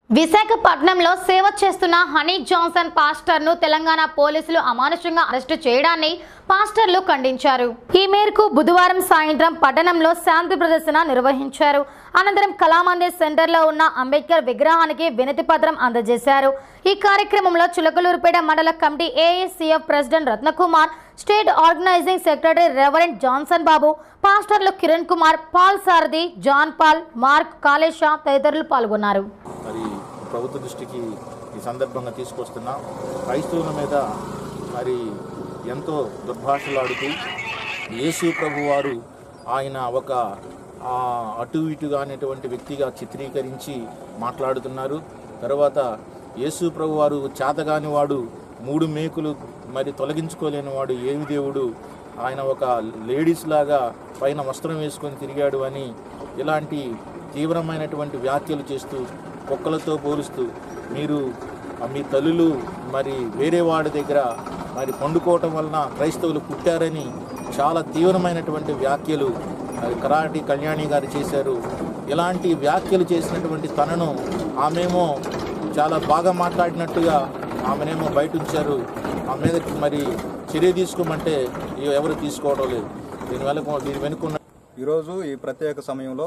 విశాఖపట్నంలో సేవ చేస్తున్న హనీ జాన్సన్ పాస్టర్ను తెలంగాణ పోలీసులు అమానుషంగా అరెస్టు చేయడాన్ని పాస్టర్లు ఖండించారు. ఈ మేరకు బుధవారం సాయంత్రం పట్టణంలో శాంతి ప్రదర్శన నిర్వహించారు. అనంతరం కళామందిర్ సెంటర్లో ఉన్న అంబేద్కర్ విగ్రహానికి వినతి పత్రం అందజేశారు. ఈ కార్యక్రమంలో చిలకలూరుపేట మండల committee AICF president Ratnakumar, state organising secretary reverend Johnson Babu, పాస్టర్లు Kiran Kumar, Paul Sarathi, John Paul, Mark, Kalesha తదితరులు పాల్గొన్నారు. ప్రభుత్వ దృష్టికి ఈ సందర్భంగా తీసుకొస్తున్నా క్రైస్తవుల మీద మరి ఎంతో దుర్భాషలాడుతూ యేసు ప్రభు వారు ఆయన ఒక అటు ఇటుగా అనేటువంటి వ్యక్తిగా చిత్రీకరించి మాట్లాడుతున్నారు. తర్వాత యేసు ప్రభు వారు చేతగాని వాడు, 3 మేకులు మరి తొలగించుకోలేని వాడు ఏమి దేవుడు, ఆయన ఒక లేడీస్ లాగా పైన వస్త్రం వేసుకొని తిరిగాడు అని ఇలాంటి తీవ్రమైనటువంటి వ్యాఖ్యలు చేస్తూ కుక్కలతో పోలుస్తూ మీరు మీ తల్లులు మరి వేరే వాడి దగ్గర మరి పండుకోవటం వలన క్రైస్తవులు పుట్టారని చాలా తీవ్రమైనటువంటి వ్యాఖ్యలు కరాటి కళ్యాణి గారు చేశారు. ఇలాంటి వ్యాఖ్యలు చేసినటువంటి తనను ఆమెమో చాలా బాగా మాట్లాడినట్టుగా ఆమెనేమో బయట ఉంచారు. ఆమె మీద మరి చర్య తీసుకోమంటే ఎవరు తీసుకోవడం లేదు. దీని వెనుకున్న ఈరోజు ఈ ప్రత్యేక సమయంలో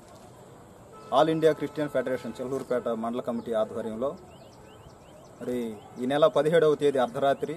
all India Christian federation Chilakaluripet మండల కమిటీ ఆధ్వర్యంలో మరి ఈ నెల 17వ తేదీ అర్ధరాత్రి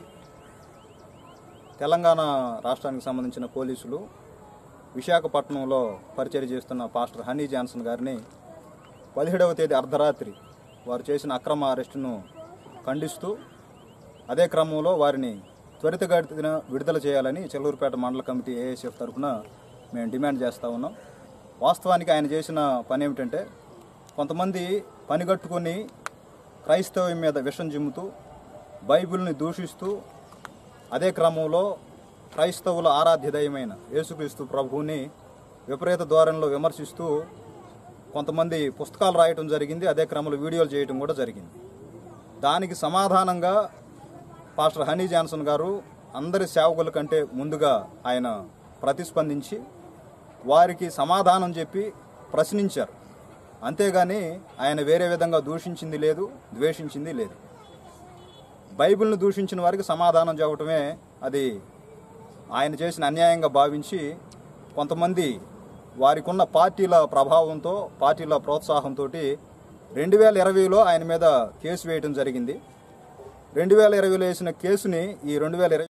తెలంగాణ రాష్ట్రానికి సంబంధించిన పోలీసులు విశాఖపట్నంలో పరిచర్య చేస్తున్న పాస్టర్ హనీ జాన్సన్ గారిని 17వ తేదీ అర్ధరాత్రి వారు చేసిన అక్రమ అరెస్టును ఖండిస్తూ అదే క్రమంలో వారిని త్వరితగతిన విడుదల చేయాలని చిలకలూరుపేట మండల కమిటీ AICF తరఫున మేము డిమాండ్ చేస్తూ ఉన్నాం. వాస్తవానికి ఆయన చేసిన పని ఏమిటంటే, కొంతమంది పనిగట్టుకొని క్రైస్తవం మీద విషం జిమ్ముతూ బైబిల్ని దూషిస్తూ అదే క్రమంలో క్రైస్తవుల ఆరాధ్య దైవమైన యేసుక్రీస్తు ప్రభువుని విపరీత ధోరణిలో విమర్శిస్తూ కొంతమంది పుస్తకాలు రాయటం జరిగింది. అదే క్రమంలో వీడియోలు చేయటం కూడా జరిగింది. దానికి సమాధానంగా పాస్టర్ హనీ జాన్సన్ గారు అందరి సేవకుల కంటే ముందుగా ఆయన ప్రతిస్పందించి వారికి సమాధానం చెప్పి ప్రశ్నించారు. అంతేగాని ఆయన వేరే విధంగా దూషించింది లేదు, ద్వేషించింది లేదు. బైబిల్ను దూషించిన వారికి సమాధానం చెప్పటమే అది ఆయన చేసిన అన్యాయంగా భావించి కొంతమంది వారికి ఉన్న పార్టీల ప్రభావంతో, పార్టీల ప్రోత్సాహంతో 2020లో ఆయన మీద కేసు వేయడం జరిగింది. 2020లో వేసిన కేసుని ఈ 2020